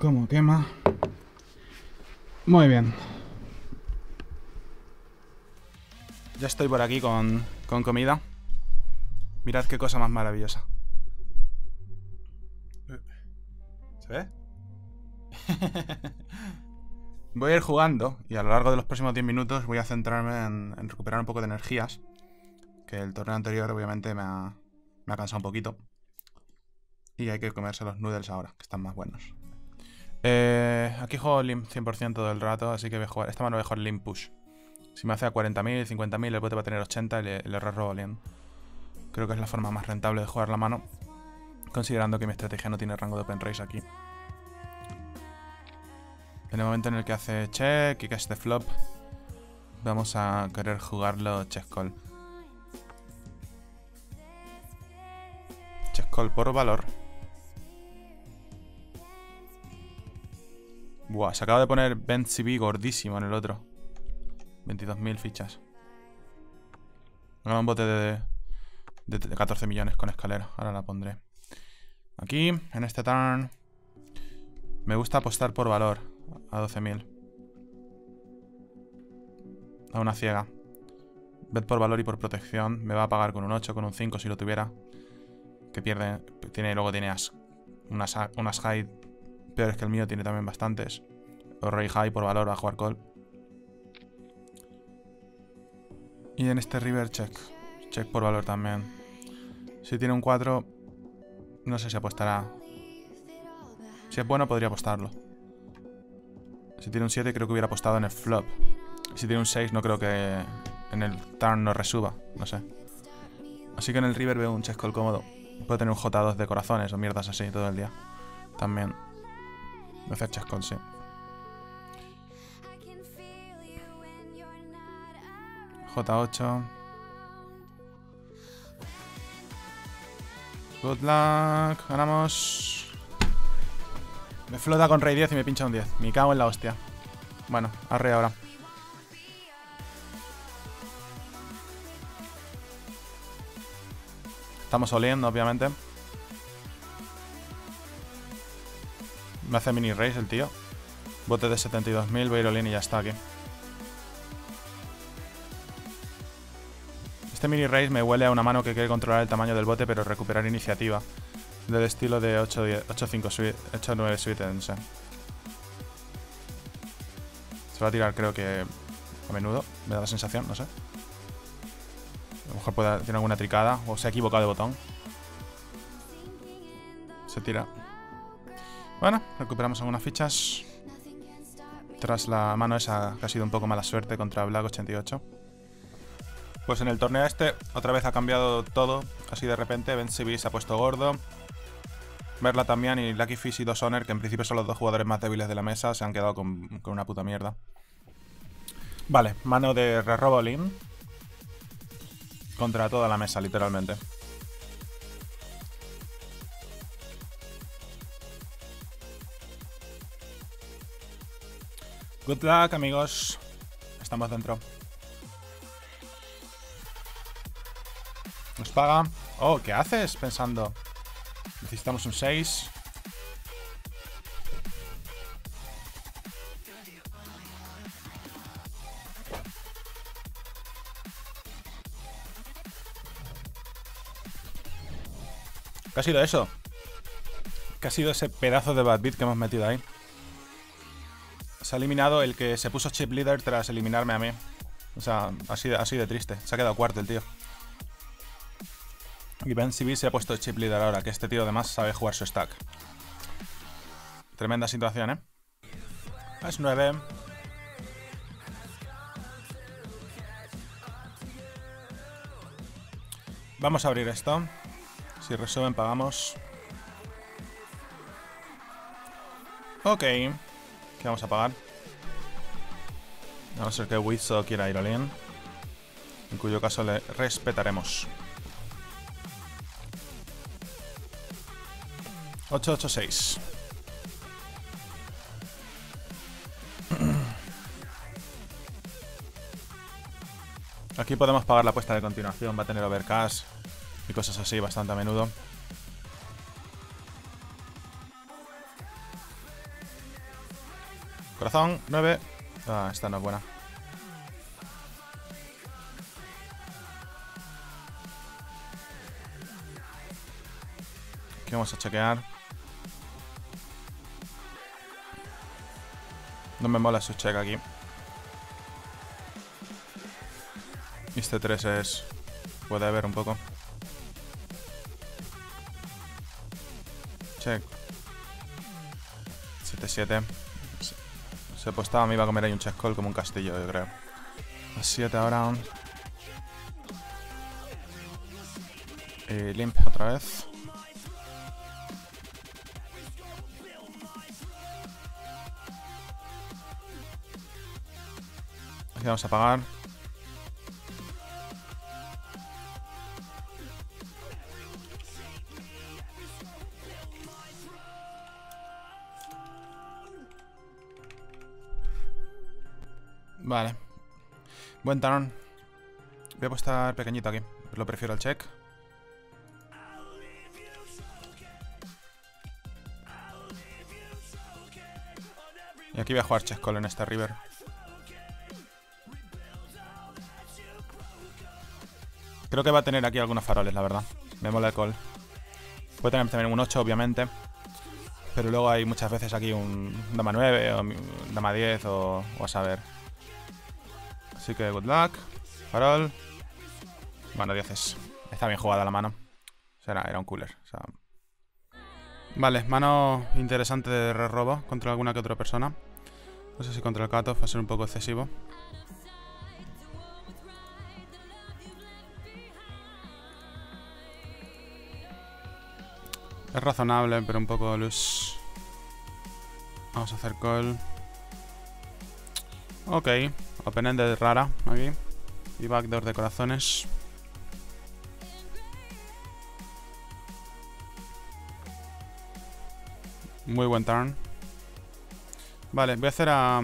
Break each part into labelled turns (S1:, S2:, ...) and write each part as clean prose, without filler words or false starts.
S1: ¿Cómo quema? Muy bien. Ya estoy por aquí con comida. Mirad qué cosa más maravillosa. ¿Se ve? Voy a ir jugando y a lo largo de los próximos 10 minutos voy a centrarme en recuperar un poco de energías. Que el torneo anterior obviamente me ha cansado un poquito. Y hay que comerse los noodles ahora, que están más buenos. Aquí juego Limp 100% del rato, así que voy a jugar. Esta mano voy a jugar Limp Push. Si me hace a 40.000, 50.000, el bote va a tener 80 y le re-robo bien. Creo que es la forma más rentable de jugar la mano, considerando que mi estrategia no tiene rango de open race aquí. En el momento en el que hace check y cash de flop, vamos a querer jugarlo check call. Check call por valor. Buah, se acaba de poner Bent CB gordísimo en el otro. 22.000 fichas. Gana un bote de 14 millones con escalera. Ahora la pondré. Aquí, en este turn, me gusta apostar por valor a 12.000. A una ciega. Bet por valor y por protección. Me va a pagar con un 8, con un 5 si lo tuviera. Que pierde. Luego tiene unas high peores que el mío. Tiene también bastantes. O rey high por valor va a jugar call. Y en este river check. Check por valor también. Si tiene un 4, no sé si apostará. Si es bueno podría apostarlo. Si tiene un 7 creo que hubiera apostado en el flop. Si tiene un 6 no creo que en el turn no resuba. No sé. Así que en el river veo un check call cómodo. Puede tener un J2 de corazones o mierdas así todo el día. También. Voy a hacer check call, sí. J8. Good luck. Ganamos. Me flota con rey 10 y me pincha un 10. Me cago en la hostia. Bueno, a rey ahora. Estamos oliendo, obviamente. Me hace mini raise el tío. Bote de 72.000, voy a ir all-in y ya está aquí. Este mini raise me huele a una mano que quiere controlar el tamaño del bote pero recuperar iniciativa. Del estilo de 8-9 suite, no sé. Se va a tirar creo que a menudo, me da la sensación, no sé. A lo mejor tiene alguna tricada o se ha equivocado de botón. Se tira. Bueno, recuperamos algunas fichas. Tras la mano esa que ha sido un poco mala suerte contra Black 88. Pues en el torneo este otra vez ha cambiado todo. Así de repente, Ben CB se ha puesto gordo. Merla también y Lucky Fish y 2 Honor, que en principio son los dos jugadores más débiles de la mesa, se han quedado con una puta mierda. Vale, mano de re-robo all-in. Contra toda la mesa, literalmente. Good luck, amigos. Estamos dentro. Nos paga. Oh, ¿qué haces? Pensando. Necesitamos un 6. ¿Qué ha sido eso? ¿Qué ha sido ese pedazo de bad beat que hemos metido ahí? Se ha eliminado el que se puso chip leader tras eliminarme a mí. O sea, así de triste. Se ha quedado cuarto el tío. Y Ben CB se ha puesto chip leader ahora, que este tío además sabe jugar su stack. Tremenda situación, ¿eh? Es 9. Vamos a abrir esto. Si resumen, pagamos. Ok. ¿Qué vamos a pagar? A no ser que Wizzo quiera ir all-in. En cuyo caso le respetaremos. 886. Aquí podemos pagar la apuesta de continuación. Va a tener overcash y cosas así bastante a menudo. Corazón, 9. Ah, esta no es buena. Aquí vamos a chequear. No me mola su check aquí. Este 3 es... puede ver un poco. Check. 7-7. Se apostaba, me iba a comer ahí un check call como un castillo, yo creo. A 7 ahora. Y limp otra vez. Aquí vamos a pagar. Vale. Buen turn. Voy a apostar pequeñito aquí. Lo prefiero al check. Y aquí voy a jugar check call en este river. Creo que va a tener aquí algunos faroles, la verdad. Me mola el call. Puede tener también un 8, obviamente. Pero luego hay muchas veces aquí un dama 9 o dama 10 o a saber. Así que good luck. Farol. Bueno, 10. Está bien jugada la mano. O sea, era un cooler. O sea... Vale, mano interesante de re-robo contra alguna que otra persona. No sé si contra el cutoff va a ser un poco excesivo. Es razonable, pero un poco loose. Vamos a hacer call. Ok. Open-ended rara aquí. Y backdoor de corazones. Muy buen turn. Vale, voy a hacer a...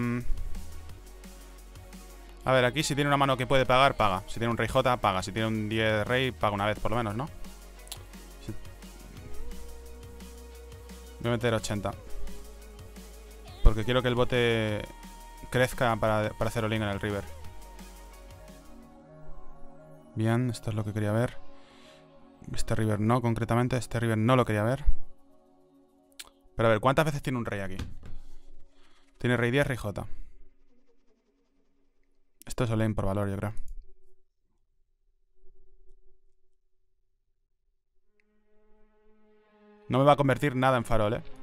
S1: A ver, aquí si tiene una mano que puede pagar, paga. Si tiene un rey J, paga. Si tiene un 10 rey, paga una vez por lo menos, ¿no? Voy a meter 80. Porque quiero que el bote crezca para hacer all-in en el river. Bien, esto es lo que quería ver. Este river no, concretamente. Este river no lo quería ver. Pero a ver, ¿cuántas veces tiene un rey aquí? Tiene rey 10, rey J. Esto es all-in por valor, yo creo. No me va a convertir nada en farol, ¿eh?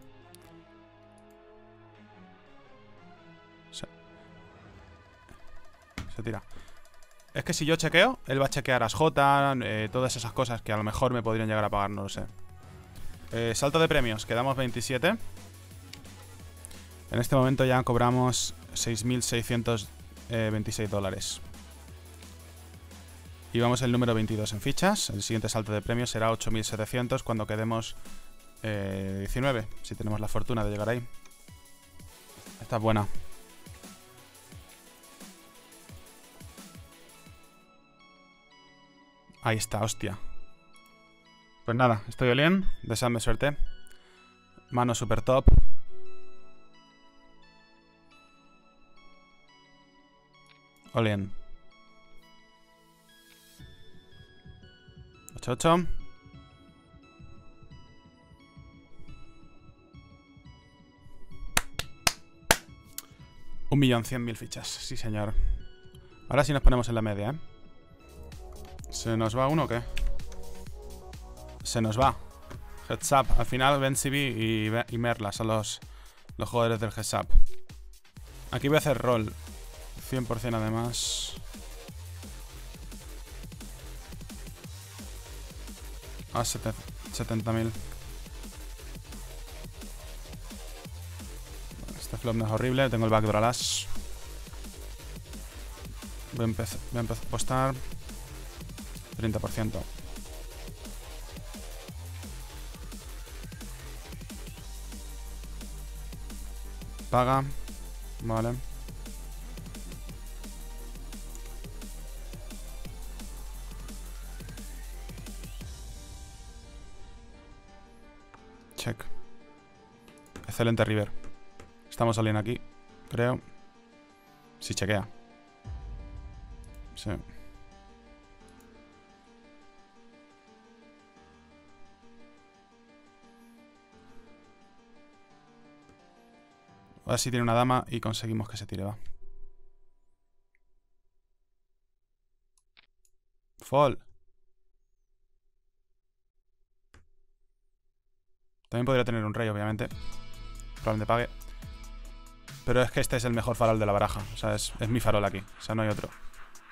S1: Se tira. Es que si yo chequeo, él va a chequear as J, todas esas cosas que a lo mejor me podrían llegar a pagar, no lo sé. Salto de premios, quedamos 27. En este momento ya cobramos 6.626 dólares. Y vamos el número 22 en fichas. El siguiente salto de premios será 8.700 cuando quedemos 19. Si tenemos la fortuna de llegar ahí. Esta es buena. Ahí está, hostia. Pues nada, estoy all-in. Deseadme suerte. Mano super top. All-in. 8-8. $1.100.000 fichas, sí señor. Ahora sí nos ponemos en la media, ¿eh? ¿Se nos va uno o qué? Se nos va. Heads up. Al final Ben CB y Merla son los jugadores del heads up. Aquí voy a hacer roll 100% además. A 70.000. Este flop no es horrible. Tengo el backdoor al as. Voy a empezar a apostar 30%. Paga. Vale. Check. Excelente river. Estamos all-in aquí. creo. Sí, chequea. Sí. Ahora sí tiene una dama y conseguimos que se tire, va. Fall. También podría tener un rey, obviamente. Probablemente pague. Pero es que este es el mejor farol de la baraja. O sea, es mi farol aquí. O sea, no hay otro.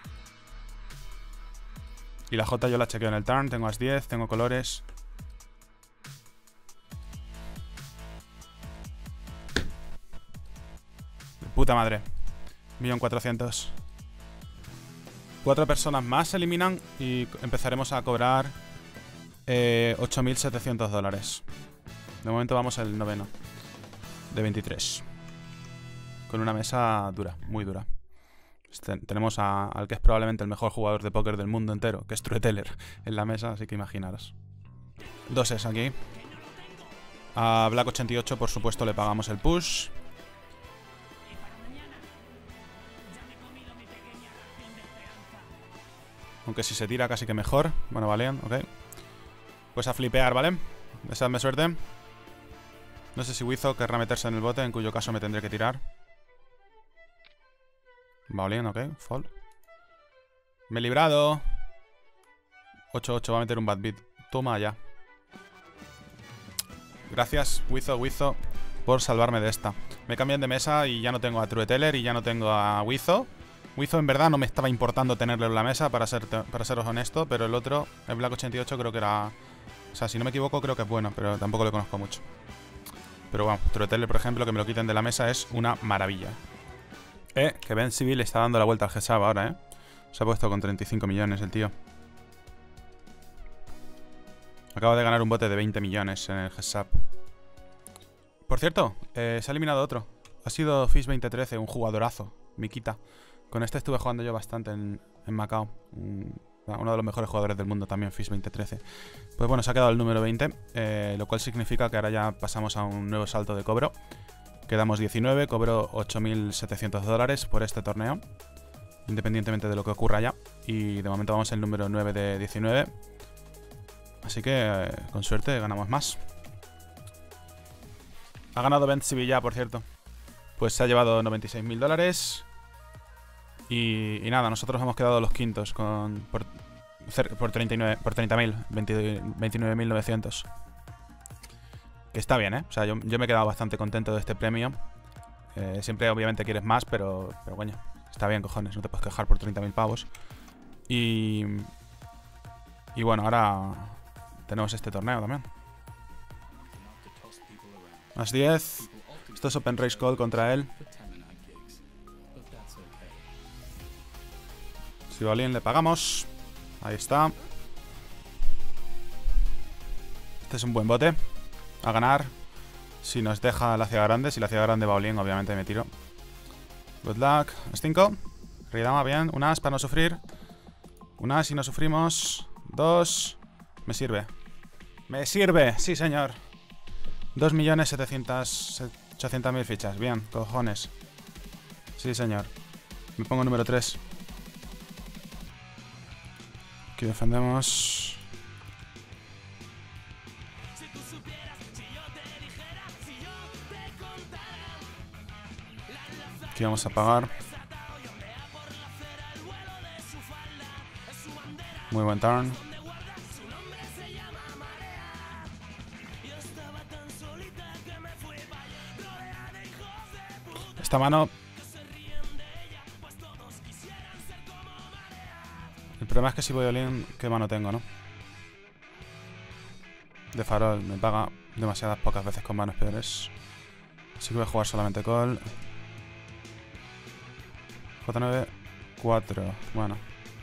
S1: Y la J yo la chequeo en el turn. Tengo as 10, tengo colores. De puta madre. 1.400.000. 4 personas más se eliminan y empezaremos a cobrar 8.700 dólares. De momento vamos al noveno. De 23. Con una mesa dura, muy dura. Tenemos al que es probablemente el mejor jugador de póker del mundo entero, que es Trueteller, en la mesa, así que imaginaros. 2 aquí. A Black 88, por supuesto, le pagamos el push. Aunque si se tira casi que mejor. Bueno, vale, ok. Pues a flipear, ¿vale? Deseadme suerte. No sé si Wizo querrá meterse en el bote, en cuyo caso me tendré que tirar. Vale, ok, fall. Me he librado. 8-8, va a meter un bad beat. Toma ya. Gracias, Wizo, por salvarme de esta. Me cambian de mesa y ya no tengo a Trueteller y ya no tengo a Wizo. Wizo en verdad no me estaba importando tenerlo en la mesa, para seros honesto, pero el otro, el Black 88, creo que era... O sea, si no me equivoco, creo que es bueno, pero tampoco lo conozco mucho. Pero bueno, Trueteller, por ejemplo, que me lo quiten de la mesa es una maravilla. Que Ben Civil está dando la vuelta al GSAB ahora, Se ha puesto con 35 millones el tío. Acaba de ganar un bote de 20 millones en el GSAB. Por cierto, se ha eliminado otro. Ha sido Fish2013, un jugadorazo, Mikita. Con este estuve jugando yo bastante en Macao. Uno de los mejores jugadores del mundo también, Fish2013. Pues bueno, se ha quedado el número 20, lo cual significa que ahora ya pasamos a un nuevo salto de cobro. Quedamos 19, cobro 8.700 dólares por este torneo, independientemente de lo que ocurra ya. Y de momento vamos el número 9 de 19. Así que, con suerte, ganamos más. Ha ganado Ben Sevilla, por cierto. Pues se ha llevado 96.000 dólares. Y nada, nosotros hemos quedado los quintos por 30.000, 29.900. Que está bien, O sea, yo me he quedado bastante contento de este premio. Siempre, obviamente, quieres más, pero coño, está bien, cojones. No te puedes quejar por 30.000 pavos. Y bueno, ahora tenemos este torneo también. Más 10. Esto es Open Race Call contra él. Si va bien, le pagamos. Ahí está. Este es un buen bote a ganar. Si nos deja la ciudad grande. Si la ciudad grande va bien, obviamente me tiro. Good luck. As 5. Rey dama, bien. Un as para no sufrir. Un as y no sufrimos. 2. Me sirve. ¡Me sirve! Sí, señor. 2.800.000 fichas. Bien, cojones. Sí, señor. Me pongo número 3. Aquí defendemos. Aquí vamos a pagar. Muy buen turn. Esta mano... El problema es que si voy all-in, ¿qué mano tengo, no? De farol, me paga demasiadas pocas veces con manos peores. Así que voy a jugar solamente call. J9, 4. Bueno.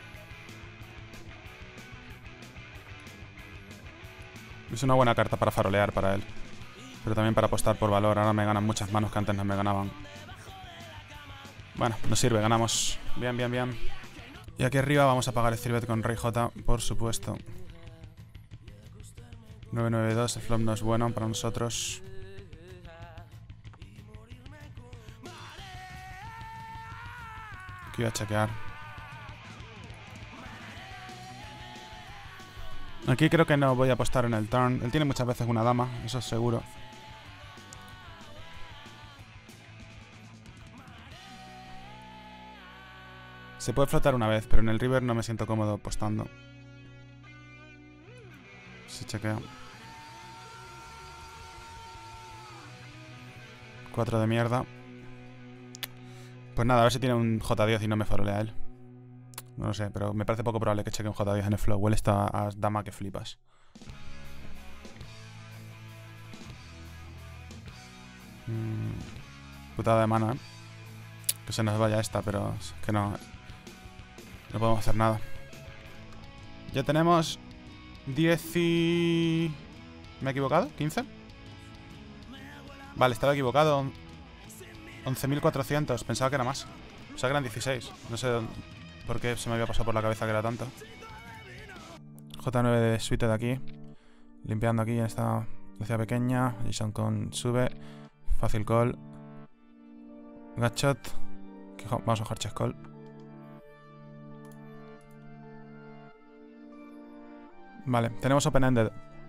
S1: Es una buena carta para farolear para él. Pero también para apostar por valor. Ahora me ganan muchas manos que antes no me ganaban. Bueno, nos sirve, ganamos. Bien, bien, bien. Y aquí arriba vamos a pagar el Cirbet con Rey J, por supuesto. 992, el flop no es bueno para nosotros. Que voy a chequear. Aquí creo que no voy a apostar en el turn. Él tiene muchas veces una dama, eso es seguro. Se puede flotar una vez, pero en el river no me siento cómodo apostando. Si chequeo. 4 de mierda. Pues nada, a ver si tiene un J10 y no me farolea él. No lo sé, pero me parece poco probable que cheque un J10 en el flow. Huele esta a dama que flipas. Putada de mano, que se nos vaya esta, pero es que no podemos hacer nada. Ya tenemos 10 y... ¿Me he equivocado? ¿15? Vale, estaba equivocado. 11.400, pensaba que era más. Pensaba que eran 16. No sé por qué se me había pasado por la cabeza que era tanto. J9 de suite de aquí. Limpiando aquí en esta velocidad pequeña. Jason con sube. Fácil call. Gutshot. Vamos a jugar chess call. Vale, tenemos open-ended.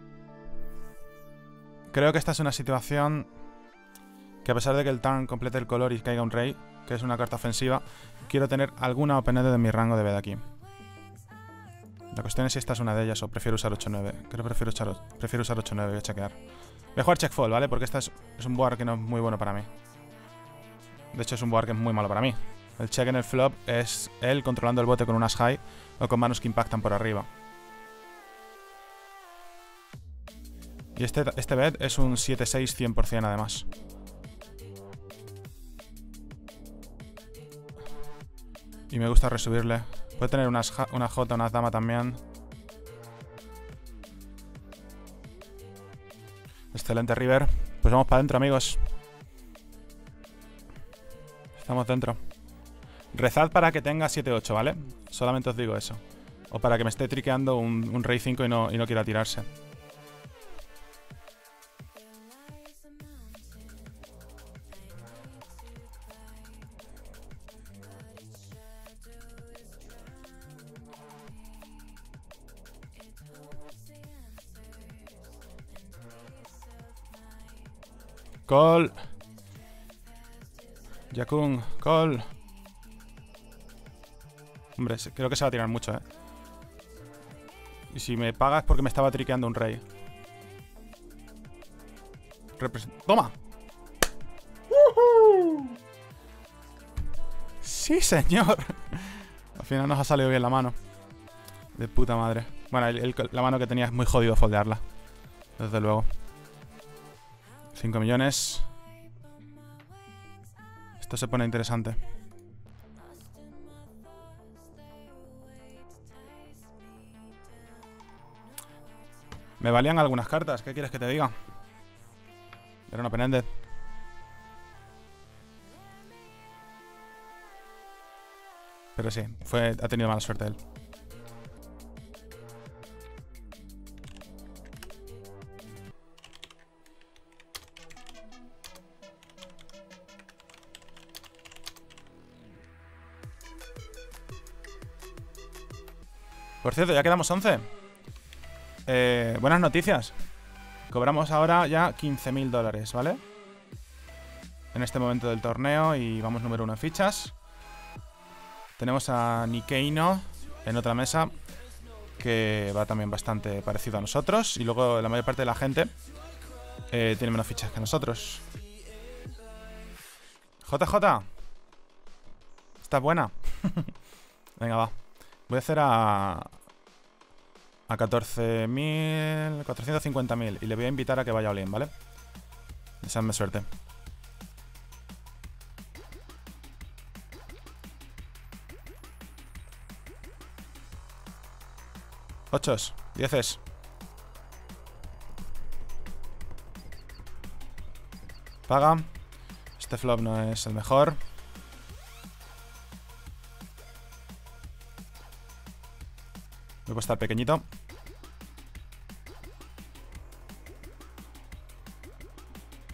S1: Creo que esta es una situación que a pesar de que el turn complete el color y caiga un rey, que es una carta ofensiva, quiero tener alguna open-ended en mi rango de bed aquí. La cuestión es si esta es una de ellas o prefiero usar 8-9. Creo que prefiero usar 8-9, voy a chequear. Voy a jugar check fold, ¿vale? Porque esta es un board que no es muy bueno para mí. De hecho es un board que es muy malo para mí. El check en el flop es él controlando el bote con unas high o con manos que impactan por arriba. Y este bet es un 7-6 100% además. Y me gusta resubirle. Puede tener una J, una dama también. Excelente river. Pues vamos para adentro, amigos. Estamos dentro. Rezad para que tenga 7-8, ¿vale? Solamente os digo eso. O para que me esté triqueando un rey 5 y no quiera tirarse. Call. Yakun, call. Hombre, creo que se va a tirar mucho, ¿eh? Y si me pagas porque me estaba triqueando un rey. ¡Toma! ¡Sí, señor! Al final nos ha salido bien la mano. De puta madre. Bueno, la mano que tenía es muy jodido foldearla. Desde luego. 5 millones. Esto se pone interesante. Me valían algunas cartas. ¿Qué quieres que te diga? Era un open-ended. Pero sí, ha tenido mala suerte él. Por cierto, ya quedamos 11. Buenas noticias. Cobramos ahora ya $15.000, ¿vale? En este momento del torneo y vamos número 1 en fichas. Tenemos a Nikeino en otra mesa que va también bastante parecido a nosotros. Y luego la mayor parte de la gente tiene menos fichas que nosotros. JJ. ¿Estás buena? Venga, va. Voy a hacer a 14.000, 450.000 y le voy a invitar a que vaya all-in, ¿vale? Deseadme suerte. Ochos, 10s. Paga. Este flop no es el mejor. Voy a estar pequeñito.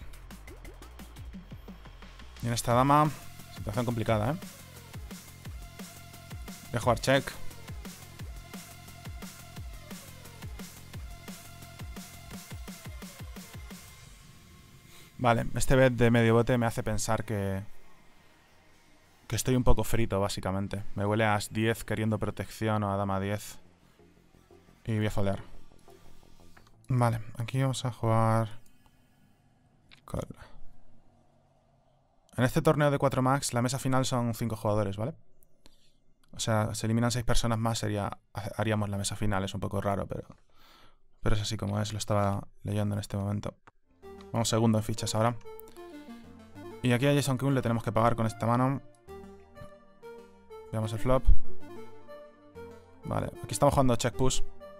S1: Y en esta dama, situación complicada, ¿eh? Voy a jugar check. Vale, este bet de medio bote me hace pensar que estoy un poco frito, básicamente. Me huele a as 10 queriendo protección o a dama 10. Y voy a foldear. Vale, aquí vamos a jugar... Call. En este torneo de 4 max, la mesa final son 5 jugadores, ¿vale? O sea, se eliminan 6 personas más, haríamos la mesa final. Es un poco raro, pero es así como es. Lo estaba leyendo en este momento. Vamos segundo en fichas ahora. Y aquí a Jason Kuhn le tenemos que pagar con esta mano. Veamos el flop. Vale, aquí estamos jugando check push.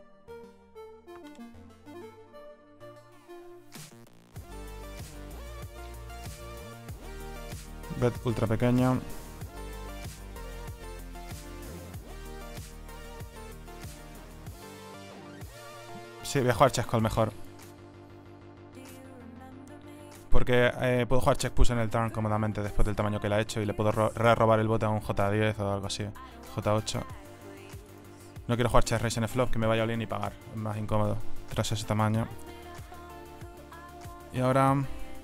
S1: Bet ultra pequeño. Sí, voy a jugar check call mejor. Porque puedo jugar check push en el turn cómodamente después del tamaño que le ha hecho y le puedo robar el bote a un J10 o algo así. J8. No quiero jugar check raise en el flop, que me vaya all in y pagar. Es más incómodo tras ese tamaño. Y ahora...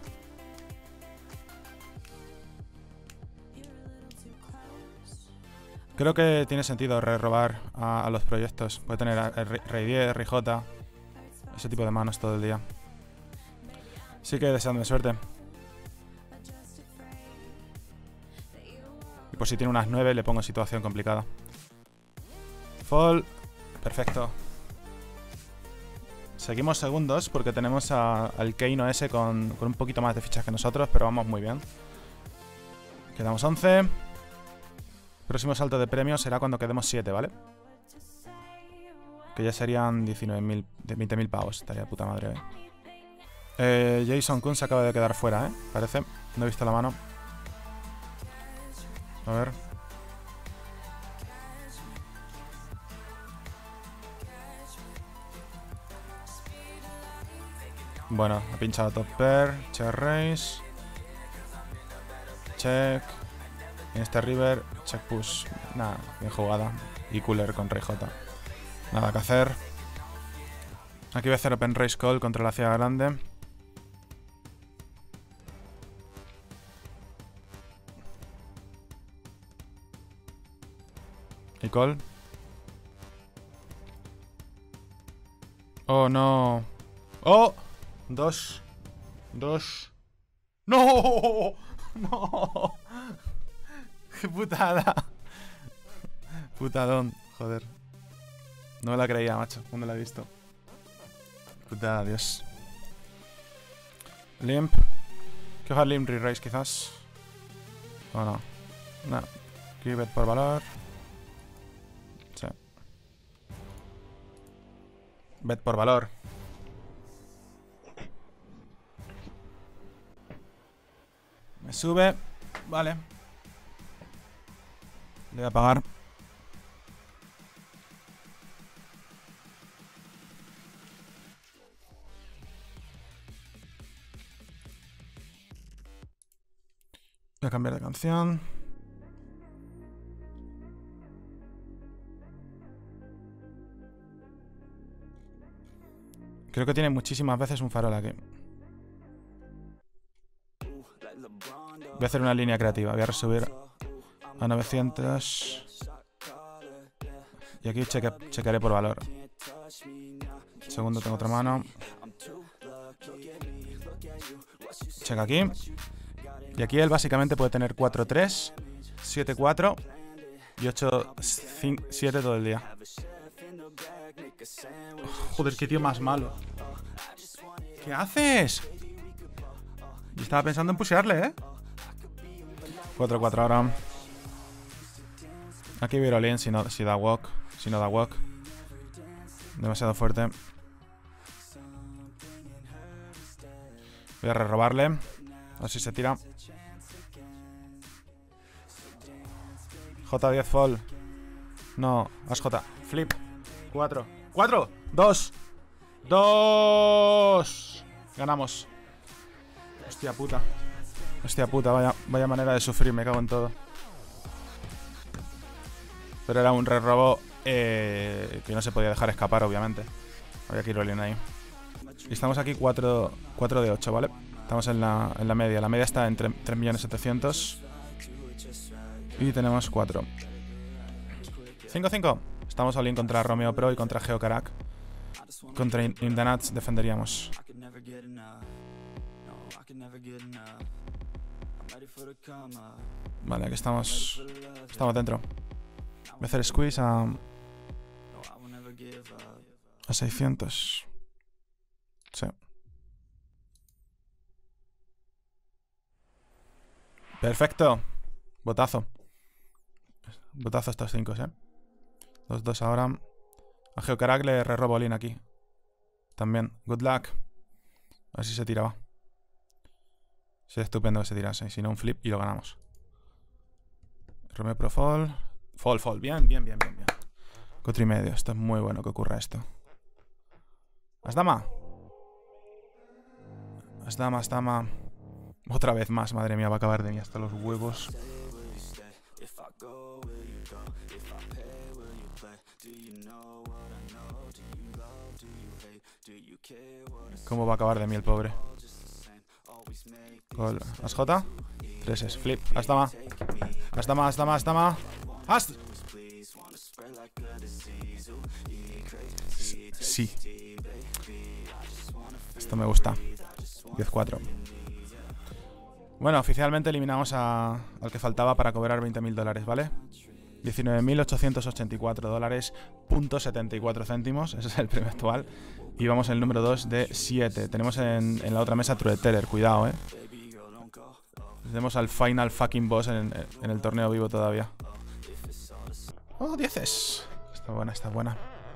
S1: Creo que tiene sentido robar a los proyectos. Puede tener rey 10, rey J, ese tipo de manos todo el día. Así que deseándome suerte. Y por si tiene unas 9 le pongo en situación complicada. Fall. Perfecto. Seguimos segundos porque tenemos al Keino ese con un poquito más de fichas que nosotros, pero vamos muy bien. Quedamos 11. Próximo salto de premios será cuando quedemos 7, ¿vale? Que ya serían 19.000, 20.000 pavos. Estaría de puta madre, Jason Kuhn se acaba de quedar fuera, parece. No he visto la mano. A ver. Bueno, ha pinchado top pair. Check raise. Check. En este river, check push. Nada, bien jugada. Y cooler con rey J. Nada que hacer. Aquí voy a hacer open raise call contra la ciega grande. Y call. Oh, no. ¡Oh! 2. ¡No! ¡No! ¡Qué putada! Putadón, joder. No me la creía, macho, cuando la he visto. Putada, Dios. Limp. Quiero jugar Limp re-raise quizás. O no. No. Aquí bet por valor. Sí. Bet por valor. Me sube. Vale. Le voy a pagar. Voy a cambiar de canción. Creo que tiene muchísimas veces un farol aquí. Voy a hacer una línea creativa. Voy a resubir a 900. Y aquí chequearé por valor. Segundo tengo otra mano. Checa aquí. Y aquí él básicamente puede tener 4-3, 7-4 y 8-7 todo el día. Joder, qué tío más malo. ¿Qué haces? Yo estaba pensando en pushearle, 4-4 ahora. Aquí voy a ir si da walk. Si no da walk. Demasiado fuerte. Voy a robarle. A ver si se tira. J10 fall. No, as J. Flip. 4. 4. 2. 2. Ganamos. Hostia puta. Hostia puta, vaya manera de sufrir, me cago en todo. Pero era un re-robo que no se podía dejar escapar, obviamente. Había que ir all-in ahí. Y estamos aquí 4 de 8, ¿vale? Estamos en la media. La media está en 3.700.000. Y tenemos 4. 5-5. Estamos all-in contra Romeo Pro y contra Geocarak. Contra In The Nuts defenderíamos. Vale, aquí estamos. Estamos dentro. Voy a hacer squeeze a 600. Sí. Perfecto. Botazo. Botazo estos 5, ¿eh? Los dos ahora. A Geocarak le re-robo all-in aquí. También. Good luck. A ver si se tiraba. Sería estupendo que se tirase. Si no, un flip y lo ganamos. Romeo Pro fall. Fall. Bien. 4,5. Esto es muy bueno que ocurra esto. Asdama. Otra vez más, madre mía, va a acabar de mí hasta los huevos. ¿Cómo va a acabar de mí el pobre? Call. As-J. 3 flip. Asdama. Sí. Esto me gusta. 10-4. Bueno, oficialmente eliminamos al que faltaba para cobrar $20.000, ¿vale? 19.884 dólares, .74 céntimos. Ese es el premio actual. Y vamos en el número 2 de 7. Tenemos en la otra mesa True Teller. Cuidado, Tenemos al final fucking boss en el torneo vivo todavía. Oh, 10. Está buena.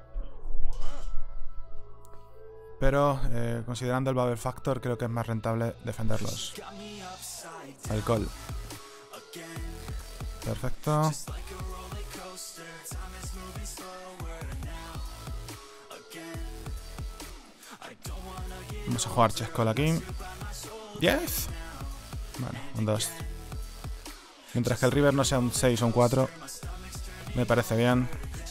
S1: Pero, considerando el Bubble Factor, creo que es más rentable defenderlos. El call. Perfecto. Vamos a jugar chess call aquí. 10. Bueno, un 2. Mientras que el river no sea un 6 o un 4, me parece bien.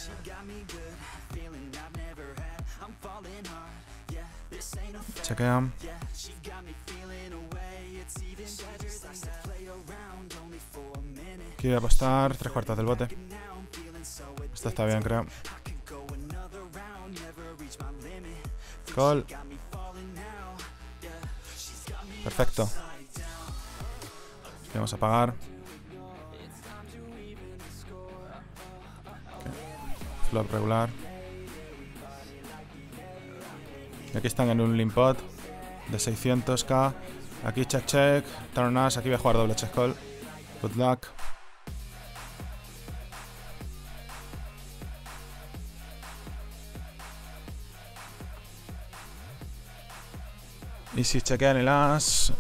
S1: Chequea. Aquí voy a apostar 3/4 del bote. Esto está bien, creo. Call. Perfecto. Vamos a pagar. Okay. Flop regular. Y aquí están en un limpot de 600k. Aquí check. Turn us. Aquí voy a jugar doble chess call. Good luck. Y si chequean el as.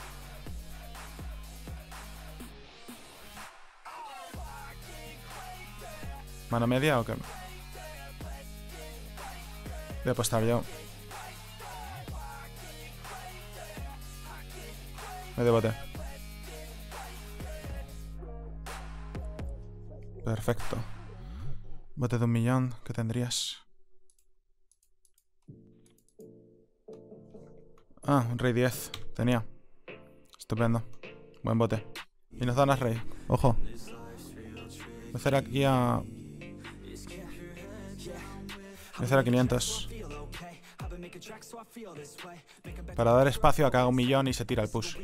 S1: ¿Mano media o qué? Voy a apostar yo. Medio bote. Perfecto. Bote de 1 millón. ¿Qué tendrías? Ah, un rey 10. Tenía. Estupendo. Buen bote. Y nos dan a rey. Ojo. Voy a hacer aquí a... Voy a hacer a 500. Para dar espacio a que haga 1 millón y se tira el push.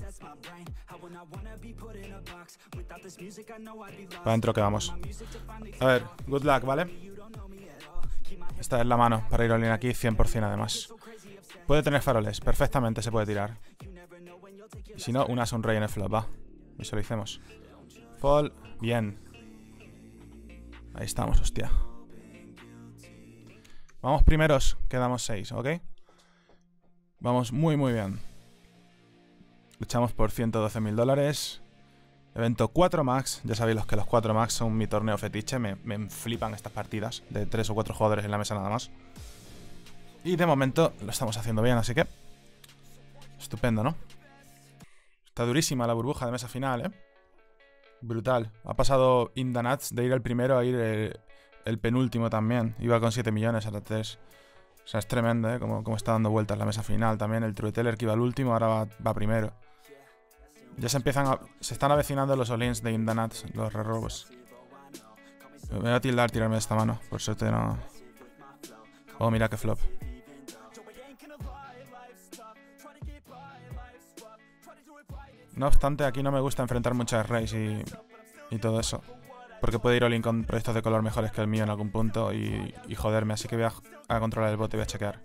S1: Para adentro que vamos. A ver, good luck, ¿vale? Esta es la mano para ir all-in aquí, 100% además. Puede tener faroles, perfectamente se puede tirar. Y si no, un as, un rey en el flop, va. Visualicemos. Fall, bien. Ahí estamos, hostia. Vamos primeros, quedamos 6, ¿ok? Vamos muy bien. Luchamos por $112.000. Evento 4 max. Ya sabéis que los 4 max son mi torneo fetiche. Me flipan estas partidas de 3 o 4 jugadores en la mesa nada más. Y de momento lo estamos haciendo bien, así que... Estupendo, ¿no? Está durísima la burbuja de mesa final, Brutal. Ha pasado In The Nuts de ir el primero a ir el penúltimo también. Iba con 7 millones a la 3. O sea, es tremendo, ¿eh? Como está dando vueltas la mesa final también. El Trueteller que iba al último, ahora va primero. Ya se están avecinando los all-ins de In The Nuts, los re-robos. Me voy a tildar tirarme de esta mano. Por suerte no... Oh, mira qué flop. No obstante, aquí no me gusta enfrentar muchas rays y todo eso. Porque puede ir all-in con proyectos de color mejores que el mío en algún punto y joderme. Así que voy a controlar el bote y voy a chequear.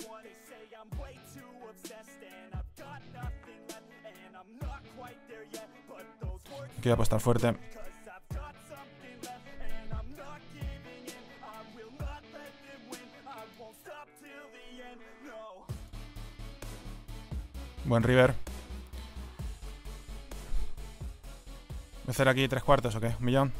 S1: Aquí voy a apostar fuerte. Buen river. ¿Voy a hacer aquí 3/4 o qué? ¿1 millón?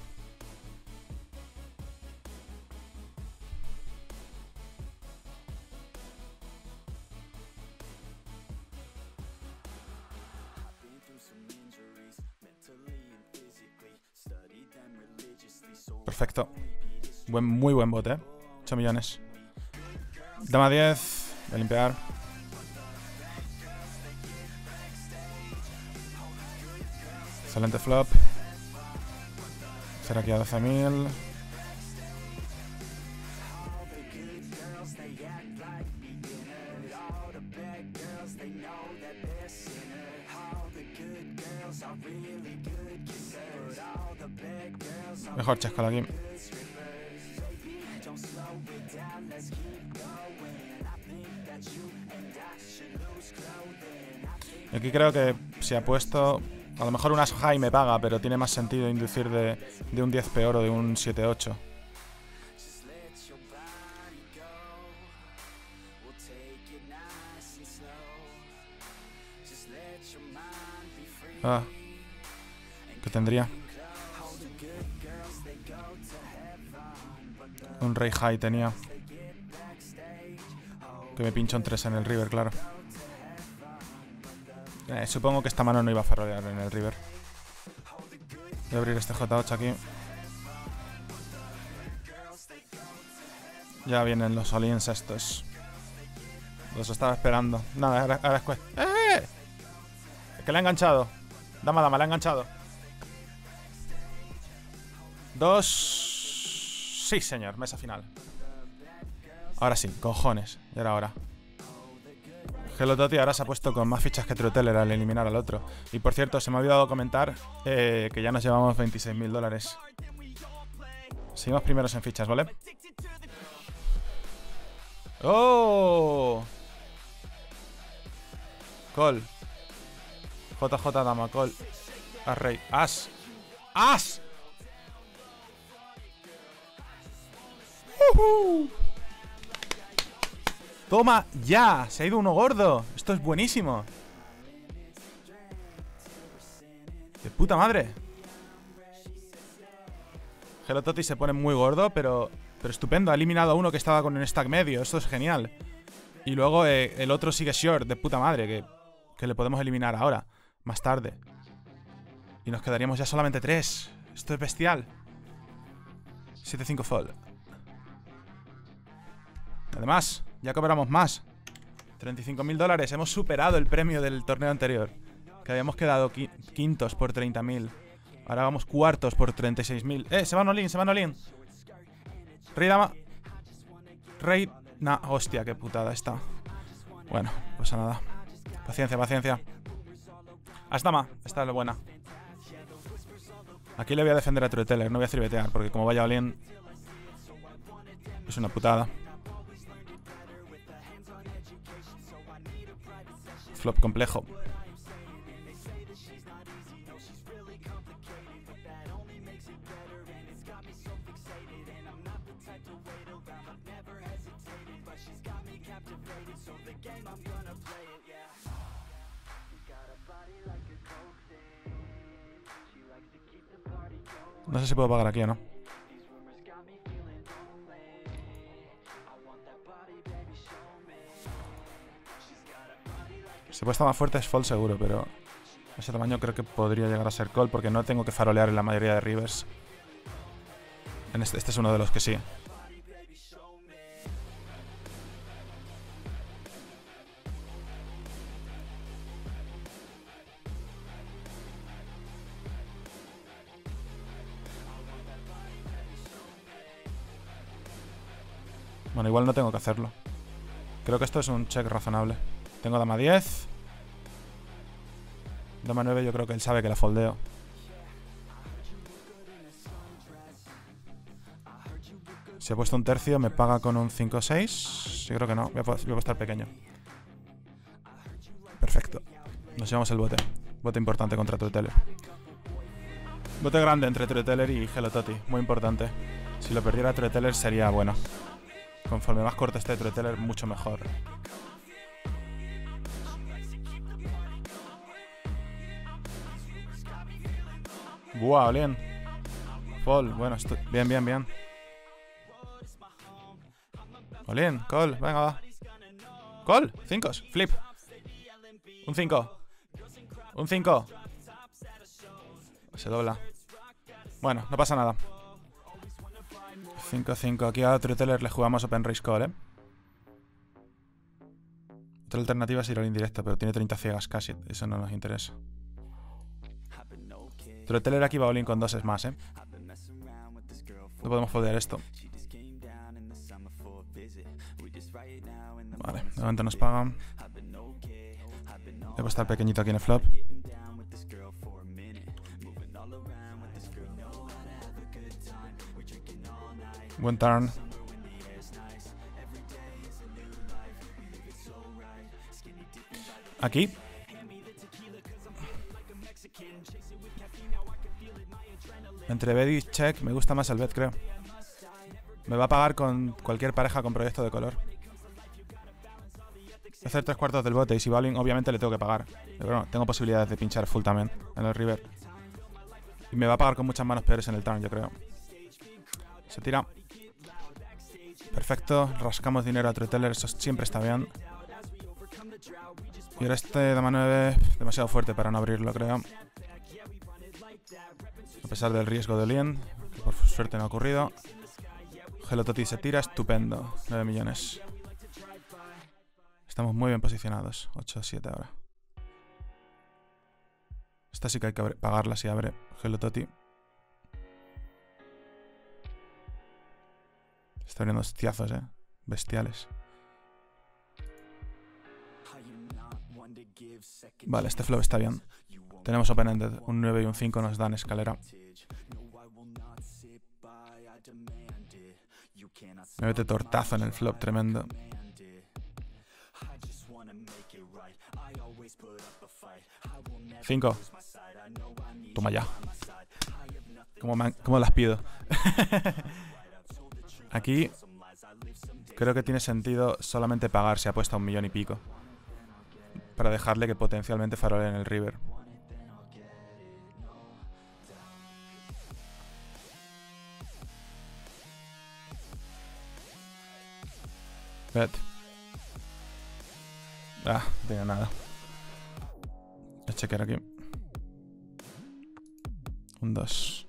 S1: Perfecto. Muy buen bote, ¿eh? 8 millones. Dama 10. Voy a limpiar. Excelente flop. Será aquí a 12.000. Mejor chascalo aquí. Y aquí creo que si apuesto... A lo mejor un as high me paga, pero tiene más sentido inducir de un 10 peor o de un 7-8. Ah. ¿Qué tendría? Un rey high tenía. Que me pincho un 3 en el river, claro. Supongo que esta mano no iba a farrolear en el river. Voy a abrir este J8 aquí. Ya vienen los all-ins estos. Los estaba esperando. Nada, ahora es cuesta. ¡Eh! Que le ha enganchado. Dama, le ha enganchado. 2. Sí, señor, mesa final. Ahora sí, cojones. Ya era hora. Hello Toti ahora se ha puesto con más fichas que Trueteller al eliminar al otro. Y por cierto, se me ha olvidado comentar que ya nos llevamos 26.000 dólares. Seguimos primeros en fichas, ¿vale? ¡Oh! Call. JJ dama, call. As rey. As. ¡As! ¡Toma ya! Se ha ido uno gordo. Esto es buenísimo. ¡De puta madre! Hello Toti se pone muy gordo, pero estupendo. Ha eliminado a uno que estaba con un stack medio. Esto es genial. Y luego el otro sigue short, de puta madre, que le podemos eliminar ahora, más tarde. Y nos quedaríamos ya solamente 3. Esto es bestial. 7-5 fold. Además, ya cobramos más. 35.000 dólares. Hemos superado el premio del torneo anterior, que habíamos quedado quintos por 30.000. Ahora vamos cuartos por 36.000. Se van all-in, se van all-in. Rey dama. Rey. Nah, hostia, qué putada está. Bueno, pues nada. Paciencia, paciencia. As dama, esta es la buena. Aquí le voy a defender a Trueteller, no voy a tribetear, porque como vaya all-in es una putada. Flop complejo. No sé si puedo pagar aquí o no. Si puede estar más fuerte es fold seguro, pero Ese tamaño creo que podría llegar a ser call porque no tengo que farolear en la mayoría de rivers. En este es uno de los que sí. Bueno, igual no tengo que hacerlo. Creo que esto es un check razonable. Tengo dama 10. Dama 9 yo creo que él sabe que la foldeo. Si he puesto un tercio, ¿me paga con un 5-6? Yo creo que no. Voy a estar pequeño. Perfecto. Nos llevamos el bote. Bote importante contra Trueteller. Bote grande entre Trueteller y Helototi. Muy importante. Si lo perdiera Trueteller sería bueno. Conforme más corto esté Trueteller, mucho mejor. Buah, bien. Fall, bueno, bien, bien, bien. Olin, call, venga, va. Call, 5, flip. Un 5. Un 5. Se dobla. Bueno, no pasa nada. 5-5. Aquí a Trueteller le jugamos Open Race Call, Otra alternativa es ir al indirecto, pero tiene 30 ciegas casi. Eso no nos interesa. Trueteller aquí va all-in con 2 más, No podemos foldear esto. Vale, de momento nos pagan. Debo estar pequeñito aquí en el flop. Buen turn. Aquí. Entre bet y check me gusta más el bet, creo. Me va a pagar con cualquier pareja con proyecto de color. Voy a hacer 3/4 del bote y si va all-in obviamente le tengo que pagar. Pero bueno, tengo posibilidades de pinchar full también en el river. Y me va a pagar con muchas manos peores en el turn, yo creo. Se tira. Perfecto, rascamos dinero a Trueteller, eso siempre está bien. Y ahora este dama 9, demasiado fuerte para no abrirlo, creo. A pesar del riesgo de all-in, que por suerte no ha ocurrido. Helototi se tira, estupendo. 9 millones. Estamos muy bien posicionados. 8-7 ahora. Esta sí que hay que pagarla si abre Helototi. Está abriendo hostiazos, bestiales. Vale, este flop está bien. Tenemos open-ended. Un 9 y un 5 nos dan escalera. Me mete tortazo en el flop, tremendo. Cinco. Toma ya. ¿Cómo las pido? Aquí creo que tiene sentido solamente pagar si apuesta 1 millón y pico. Para dejarle que potencialmente farole en el river. Bet. Ah, no tenía nada. Voy a chequear aquí. Un 2.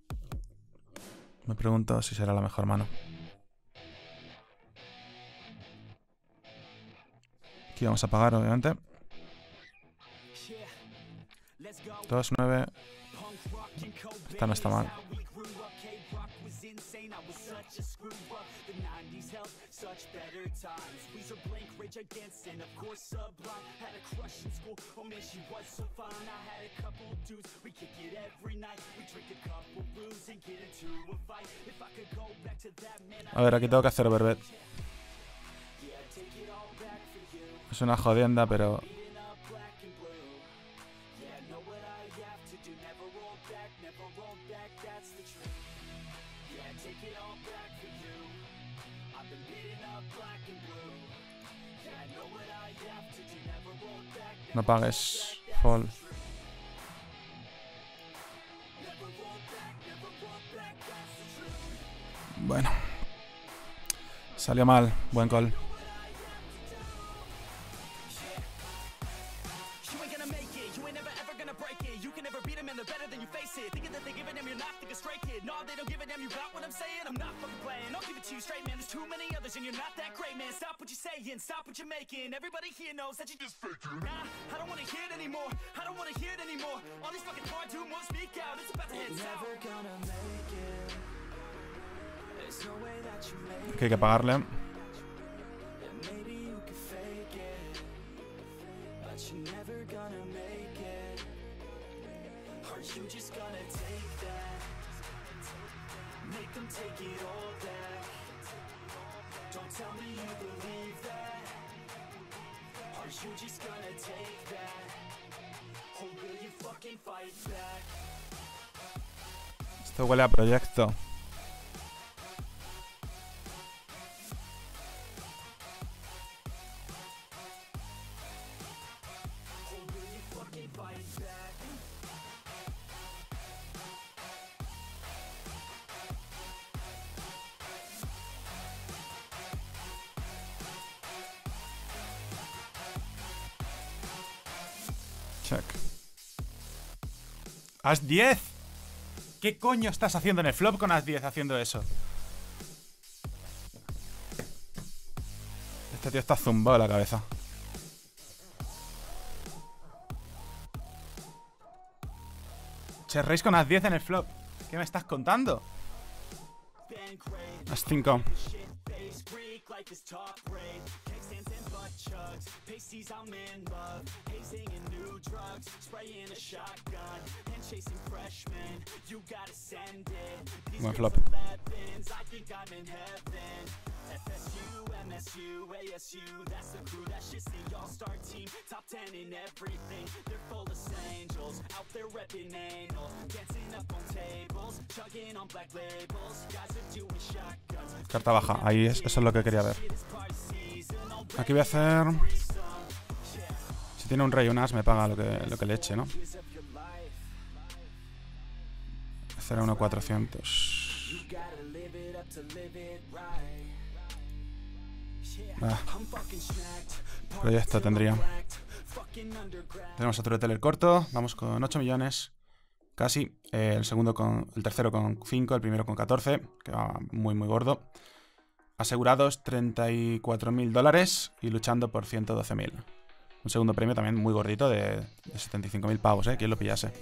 S1: Me pregunto si será la mejor mano. Aquí vamos a pagar, obviamente. 2, 9. Esta no está mal. A ver, aquí tengo que hacer overbet. Es una jodienda, pero... No pagues. Fall. Bueno. Salió mal. Buen call. Que hay que pagarle. Esto huele a proyecto. Check. ¡As 10! ¿Qué coño estás haciendo en el flop con As 10 haciendo eso? Este tío está zumbado la cabeza. Che, raise con As 10 en el flop. ¿Qué me estás contando? As 5. Buen flop. Carta baja, ahí es, eso es lo que quería ver. Aquí voy a hacer... Si tiene un rey o un as me paga lo que le eche, ¿no? Hacer a 1.400. Proyecto tendría. Tenemos a Tureteller corto. Vamos con 8 millones. Casi. El tercero con 5. El primero con 14. Que va muy muy gordo. Asegurados 34.000 dólares. Y luchando por 112.000. Un segundo premio también muy gordito de 75.000 pavos, ¿eh? Quien lo pillase.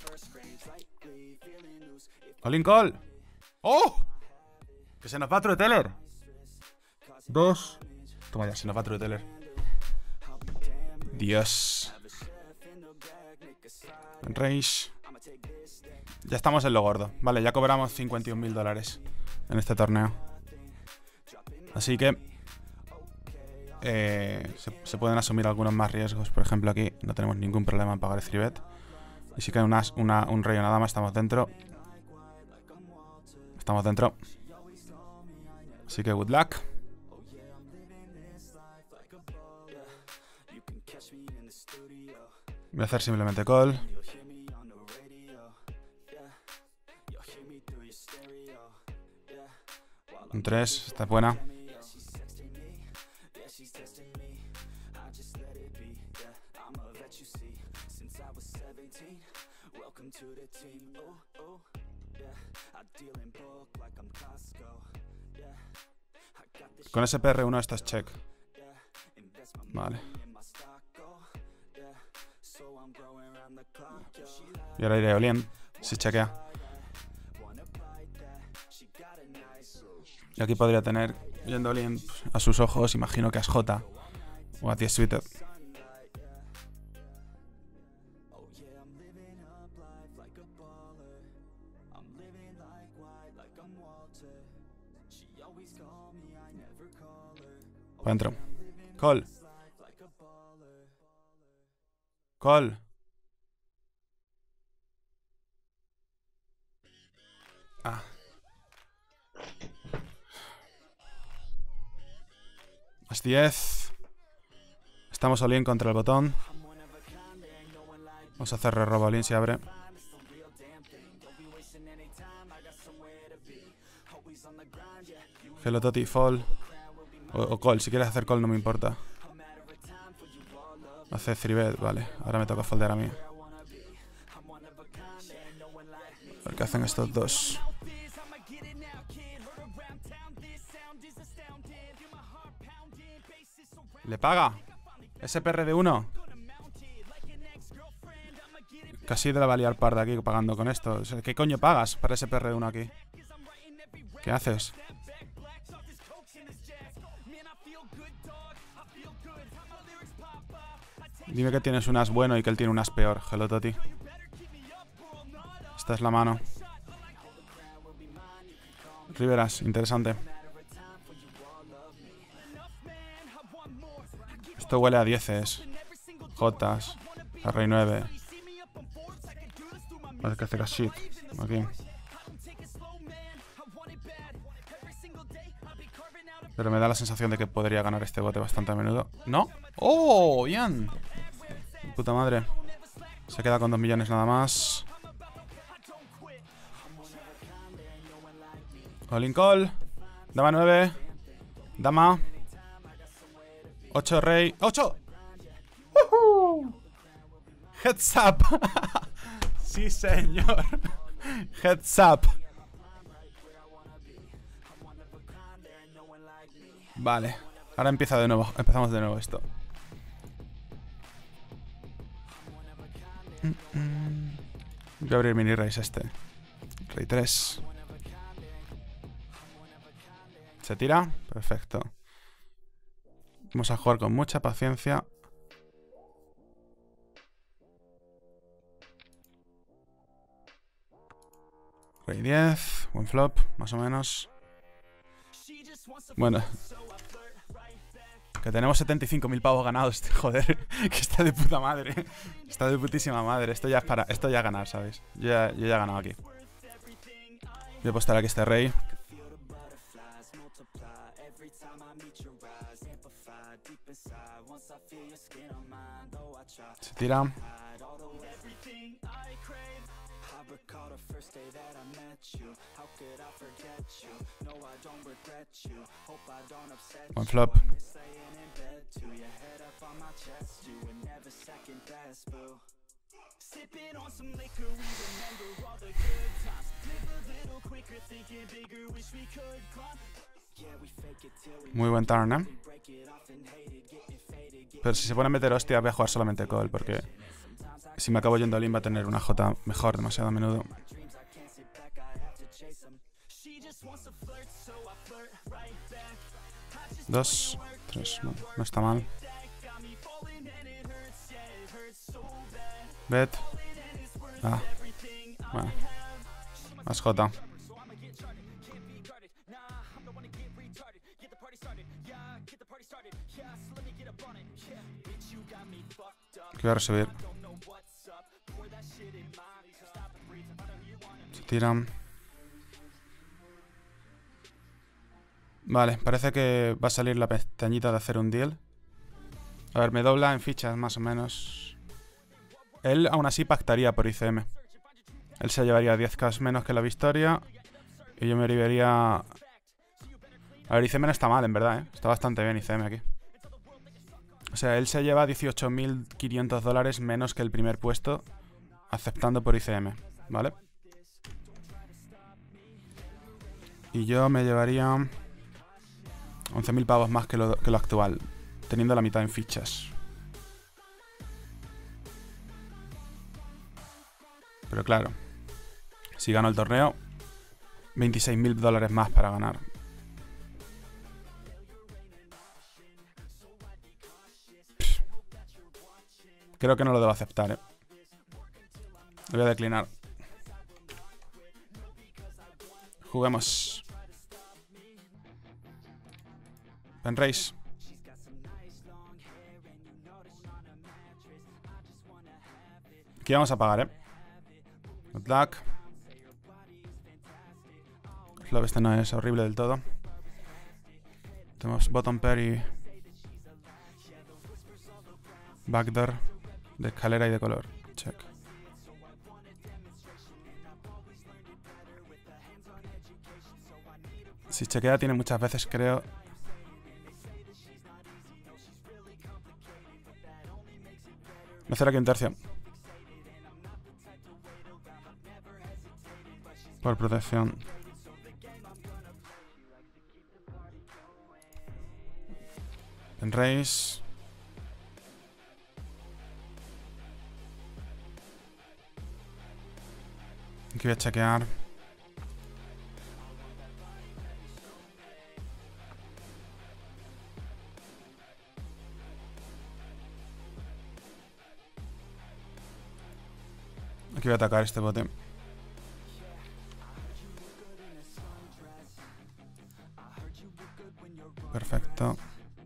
S1: All-in call. ¡Oh! Que se nos va Tureteller. 2. Toma ya, se nos va Tureteller. Dios. Rage. Ya estamos en lo gordo. Vale, ya cobramos 51.000 dólares en este torneo. Así que se pueden asumir algunos más riesgos. Por ejemplo, aquí no tenemos ningún problema en pagar el 3-bet. Y si cae un rey o nada más, estamos dentro. Estamos dentro. Así que good luck. Voy a hacer simplemente call. Un 3, está buena. Con ese PR1 esto es check. Vale. Y ahora iré all-in, si chequea. Y aquí podría tener, yendo all-in a sus ojos, imagino que a J o a 10 suited. Para adentro. Call. Call. Ah. Más 10. Estamos all-in contra el botón. Vamos a hacer re-robo all-in si abre. Hello Toti, fall. O call, si quieres hacer call no me importa. Hace 3-bet, vale. Ahora me toca foldear a mí. A ver qué hacen estos dos. ¿Le paga? SPR de 1. Casi te la va a liar parda aquí pagando con esto. ¿Qué coño pagas para SPR de 1 aquí? ¿Qué haces? Dime que tienes un as bueno y que él tiene un as peor. Hello, Toti. Esta es la mano. Riveras, interesante. Esto huele a 10s. Jotas. A rey 9. A ver qué hace shit. Aquí. Pero me da la sensación de que podría ganar este bote bastante a menudo. ¿No? ¡Oh! ¡Bien! Puta madre. Se queda con 2 millones nada más. All in call. Dama 9. Dama. 8 rey. ¡8! Heads up. Sí, señor. Heads up. Vale. Ahora empieza de nuevo. Empezamos de nuevo esto. Voy a abrir mini race este. Rey 3. ¿Se tira? Perfecto. Vamos a jugar con mucha paciencia. Rey 10. Buen flop, más o menos. Bueno. Que tenemos 75.000 pavos ganados, joder. Que está de puta madre. Está de putísima madre. Esto ya es para... Esto ya es ganar, ¿sabes? Yo ya he ganado aquí. Voy a apostar aquí este rey. Se tira. Buen flop. Muy buen turn, ¿eh? Pero si se pone a meter hostia, voy a jugar solamente call, porque si me acabo yendo a Lim va a tener una J mejor demasiado a menudo. 2, 3, no está mal. Bet. Ah, bueno. Más J. Que voy a recibir. Se tiran. Vale, parece que va a salir la pestañita de hacer un deal. A ver, me dobla en fichas más o menos. Él aún así pactaría por ICM. Él se llevaría 10k menos que la victoria. Y yo me llevaría... A ver, ICM no está mal, en verdad, ¿eh? Está bastante bien ICM aquí. O sea, él se lleva 18.500 dólares menos que el primer puesto, aceptando por ICM, ¿vale? Y yo me llevaría 11.000 pavos más que lo actual, teniendo la mitad en fichas. Pero claro, si gano el torneo, 26.000 dólares más para ganar. Creo que no lo debo aceptar, ¿eh? Lo voy a declinar. Juguemos. Pen race. Aquí vamos a pagar, ¿eh? Good luck. Flop este no es horrible del todo. Tenemos bottom pair y backdoor de escalera y de color. Check. Si chequea tiene muchas veces, creo. Voy a hacer aquí un tercio. Por protección. En race. Aquí voy a chequear. Aquí voy a atacar este bote. Perfecto.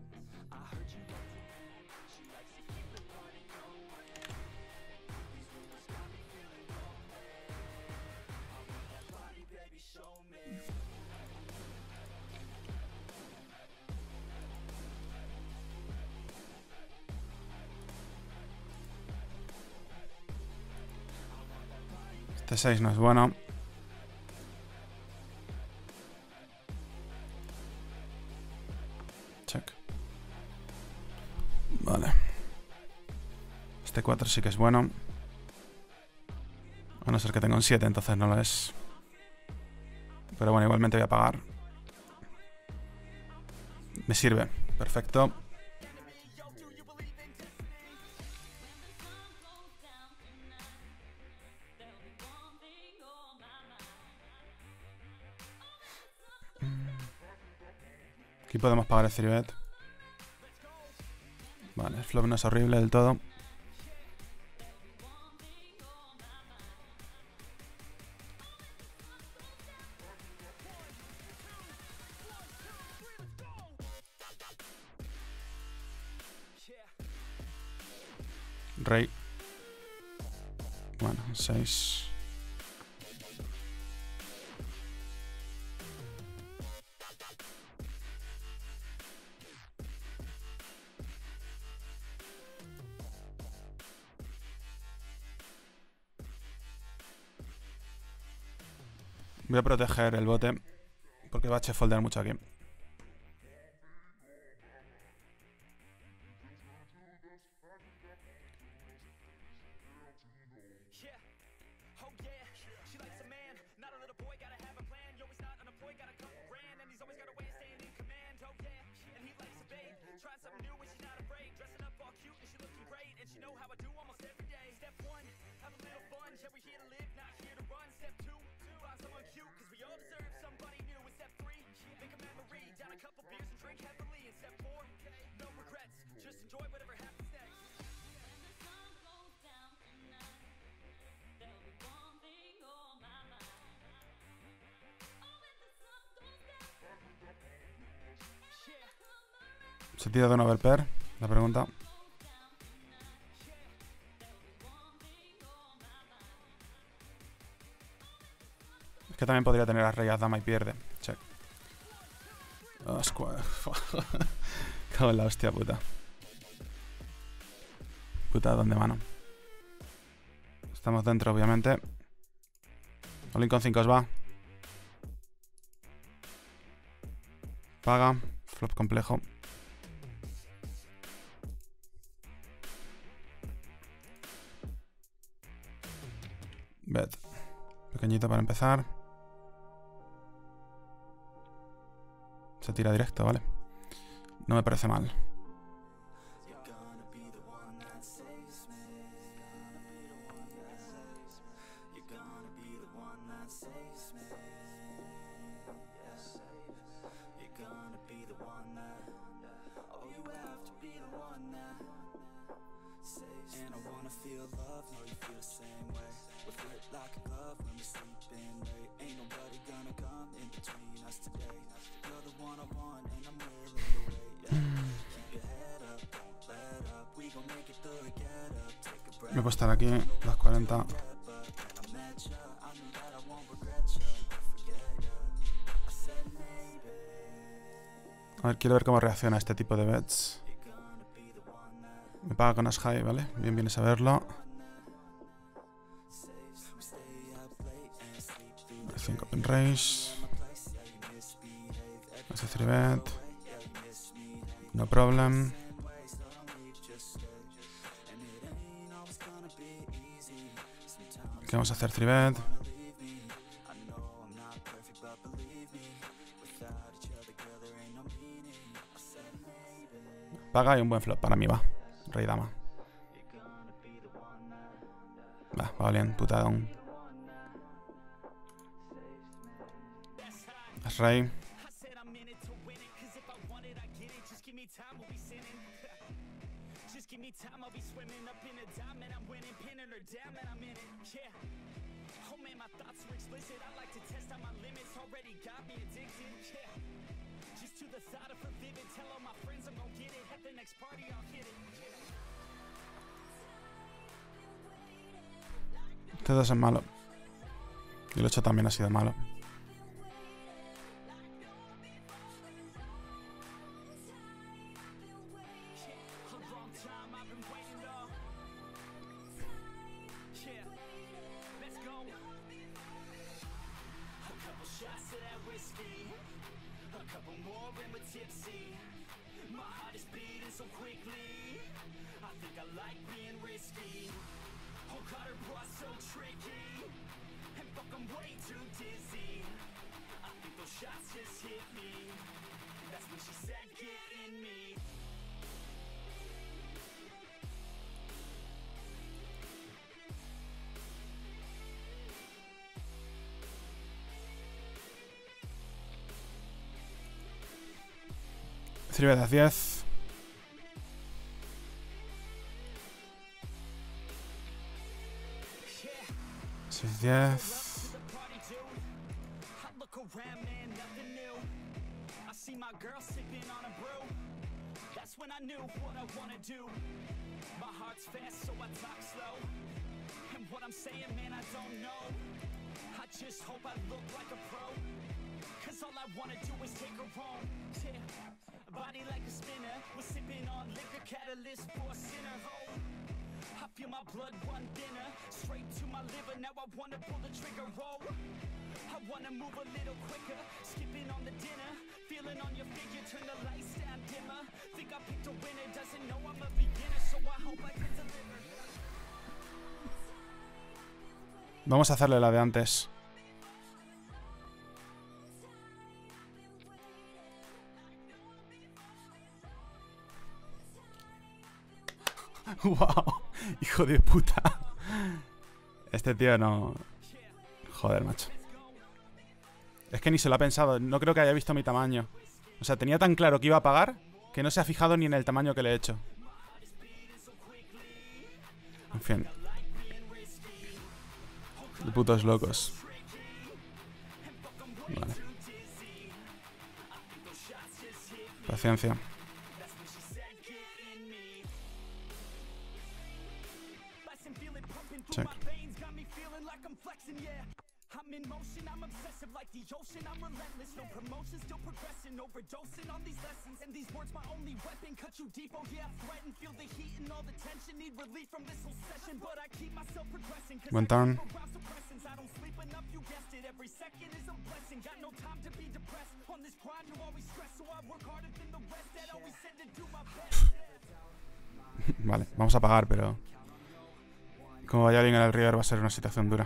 S1: Este 6 no es bueno. Check. Vale. Este 4 sí que es bueno. A no ser que tenga un 7, entonces no lo es. Pero bueno, igualmente voy a pagar. Me sirve. Perfecto. Aquí podemos pagar el 3-bet. Vale, el flop no es horrible del todo. Rey. Bueno, 6. Voy a proteger el bote porque va a chefoldear mucho aquí. ¿Se tira de un overpair? La pregunta. Es que también podría tener a rey, a dama y pierde. Check. Oh, square. Cago en la hostia puta. Puta, ¿dónde mano? Estamos dentro, obviamente. All-in con 5 va. Paga. Flop complejo. Bet. Pequeñito para empezar. Se tira directo, vale. No me parece mal. Me puedo estar aquí, las 40. A ver, quiero ver cómo reacciona este tipo de bets. Me paga con as high, ¿vale? Bien, viene a saberlo. 5 pin raise. Hace 3-bet. No problem. Aquí vamos a hacer 3-bet. Paga y un buen flop para mí, va. Rey dama. Va bien, putadón. Es rey. Este 2 es malo. Y el 8 también ha sido malo. Sirve de 10. Seis 10.
S2: Body like a spinner, was sipping on liquor catalyst for a sinner. I feel my blood run thinner, straight to my liver. Now I wanna pull the trigger. I wanna move a little quicker, skipping on the dinner, feeling on your figure, turn the lights down dimmer. Think I picked a winner, doesn't know I'm a beginner, so I hope I can deliver.
S1: Vamos a hacerle la de antes. Wow, hijo de puta. Este tío no... Joder, macho. Es que ni se lo ha pensado. No creo que haya visto mi tamaño. O sea, tenía tan claro que iba a pagar que no se ha fijado ni en el tamaño que le he hecho. En fin. De putos locos. Vale. Paciencia. Check. I'm in motion, I'm obsessive like the ocean, I'm relentless. No promotion, still progressing, overdosing on these lessons. And these words my only weapon, cut you deep, oh yeah, I threaten. Feel the heat and all the tension, need relief from this whole session. But I keep myself progressing, cause I don't sleep enough, you guessed it. Every second is a blessing, got no time to be depressed. On this grind you always stress, so I work harder than the rest. That always said to do my best. Vale, vamos a pagar, pero... Como vaya alguien en el River va a ser una situación dura.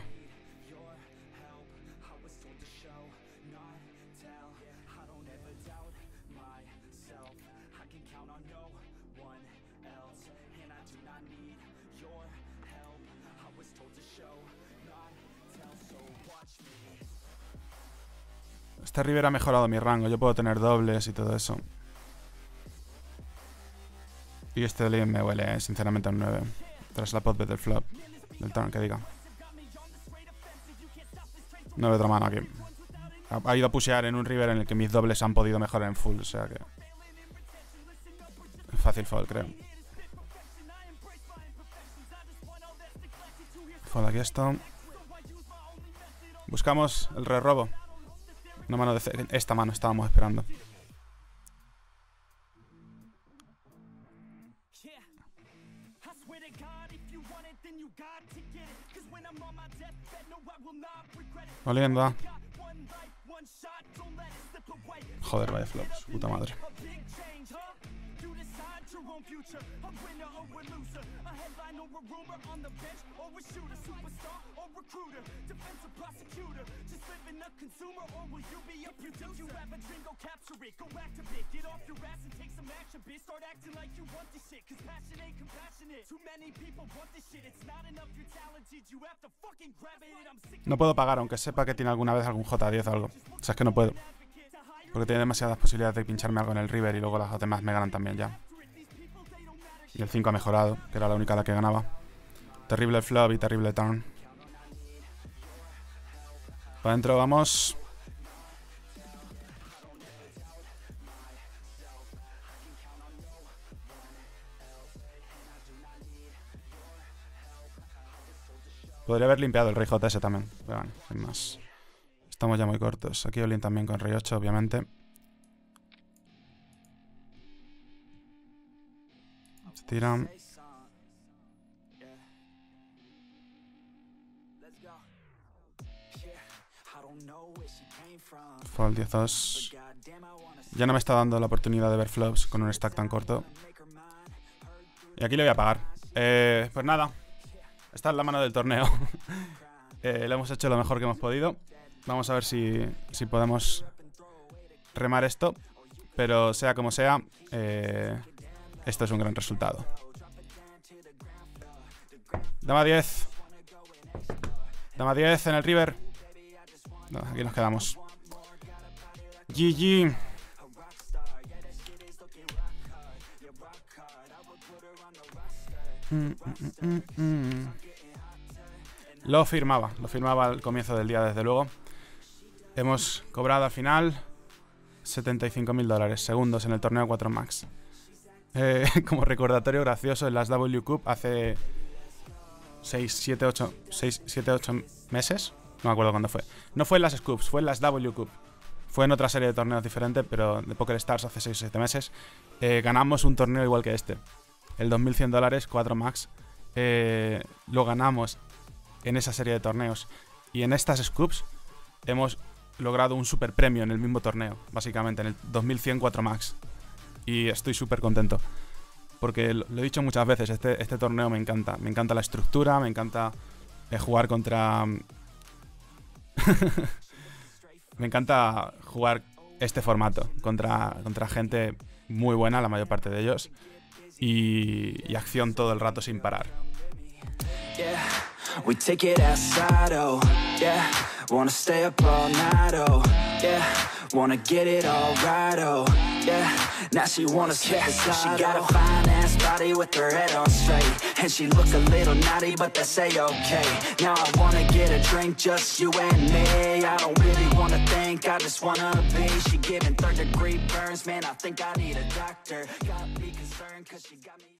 S1: Este River ha mejorado mi rango, yo puedo tener dobles y todo eso. Y este Link me huele, sinceramente, a un 9. Tras la potbet del flop. Del turn, que diga. No veo otra mano aquí. Ha ido a pushear en un River en el que mis dobles han podido mejorar en full, o sea que... Fácil fold, creo. Fold aquí esto. Buscamos el re-robo. Una mano de... Esta mano estábamos esperando. Oliendo. Joder, vaya flops. Puta madre.
S2: recruiter, defensive prosecutor, just living a consumer, or will you be a producer? You have a dream, go capture it, go activate, get off your ass and take some action, bitch. Start acting like you want this shit, cause passion ain't compassionate. Too many people want this shit, it's not enough you're talented, you have to fucking grab it. I'm sick.
S1: No puedo pagar, aunque sepa que tiene alguna vez algún J10 o algo. O sea, es que no puedo. Porque tiene demasiadas posibilidades de pincharme algo en el River y luego las demás me ganan también ya. Y el 5 ha mejorado, que era la única a la que ganaba. Terrible flop y terrible turn. Para adentro vamos. Podría haber limpiado el rey JS también. Pero bueno, sin más. Estamos ya muy cortos. Aquí Olin también con rey 8, obviamente. Se tiran. Fold 10-2. Ya no me está dando la oportunidad de ver flops con un stack tan corto. Y aquí le voy a pagar. Pues nada. Esta es la mano del torneo. Le hemos hecho lo mejor que hemos podido. Vamos a ver si podemos remar esto. Pero sea como sea, esto es un gran resultado. Dama 10. Dama 10 en el River. No, aquí nos quedamos. GG. Lo firmaba al comienzo del día, desde luego. Hemos cobrado al final $75.000, segundos en el torneo 4 Max. Como recordatorio gracioso, en las W Cup hace 7, 8 meses. No me acuerdo cuándo fue. No fue en las Scoops, fue en las W Cup. Fue en otra serie de torneos diferentes, pero de Poker Stars hace 6 o 7 meses. Ganamos un torneo igual que este. El $2.100, 4 Max. Lo ganamos en esa serie de torneos. Y en estas Scoops hemos logrado un super premio en el mismo torneo, básicamente, en el 2100 4 Max. Y estoy súper contento. Porque lo he dicho muchas veces, este torneo me encanta. Me encanta la estructura, me encanta jugar contra... Me encanta jugar este formato contra gente muy buena, la mayor parte de ellos, y acción todo el rato sin parar.
S2: Yeah, we take it outside, oh, yeah. Wanna stay up all night, oh, yeah. Wanna get it all right, oh, yeah. Now she wanna skip the slide, she got a fine ass body with her head on straight, and she look a little naughty, but that's a-okay. Now I wanna get a drink, just you and me. I don't really wanna think, I just wanna be. She giving 3rd-degree burns, man, I think I need a doctor. Got me concerned, cause she got me